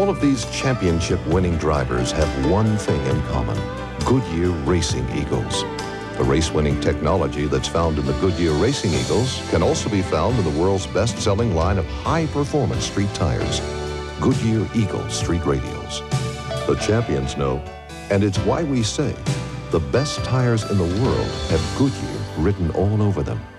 All of these championship-winning drivers have one thing in common: Goodyear Racing Eagles. The race-winning technology that's found in the Goodyear Racing Eagles can also be found in the world's best-selling line of high-performance street tires, Goodyear Eagle Street Radials. The champions know, and it's why we say the best tires in the world have Goodyear written all over them.